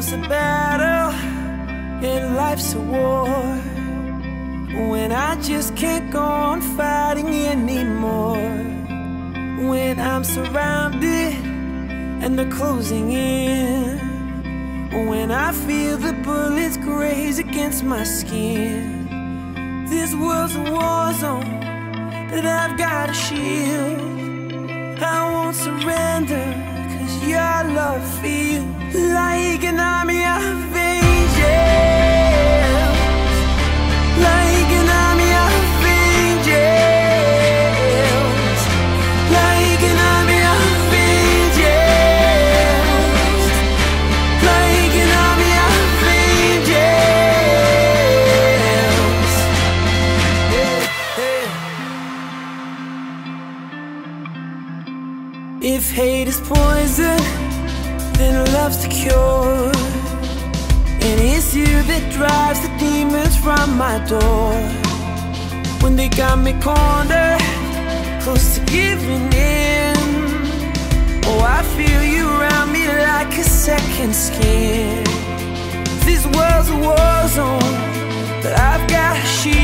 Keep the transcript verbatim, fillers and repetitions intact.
life's a battle and life's a war, when I just can't go on fighting anymore, when I'm surrounded and they're closing in, when I feel the bullets graze against my skin. This world's a war zone that I've gotta shield. I won't surrender, cause your love feels like an army of angels, like an army of angels, like an army of angels, like an army of angels. Hey, hey. If hate is poison, then love's the cure, and it's you that drives the demons from my door. When they got me cornered, close to giving in, oh, I feel you around me like a second skin. This world's a war zone, but I've got a shield.